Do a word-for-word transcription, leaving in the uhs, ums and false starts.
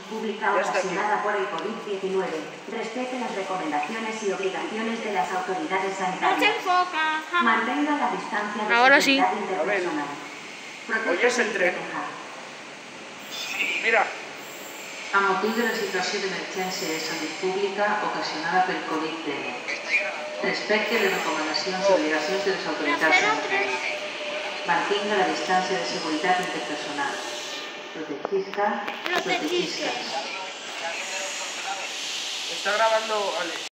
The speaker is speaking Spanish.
pública ocasionada por el COVID diecinueve. Respete las recomendaciones y obligaciones de las autoridades No se sanitarias. enfoca. Mantenga la distancia de Ahora sí. seguridad interpersonal. ¿Oyes el tren? Mira. A motiu de la situació d'emergència de salut pública ocasionada pel Covid diecinueve. Respecte les recomanacions i obligacions de les autoritats sanitàries. Mantinga la distància de seguretat interpersonal. Protegisca, protegiscas. Está grabando, Ale.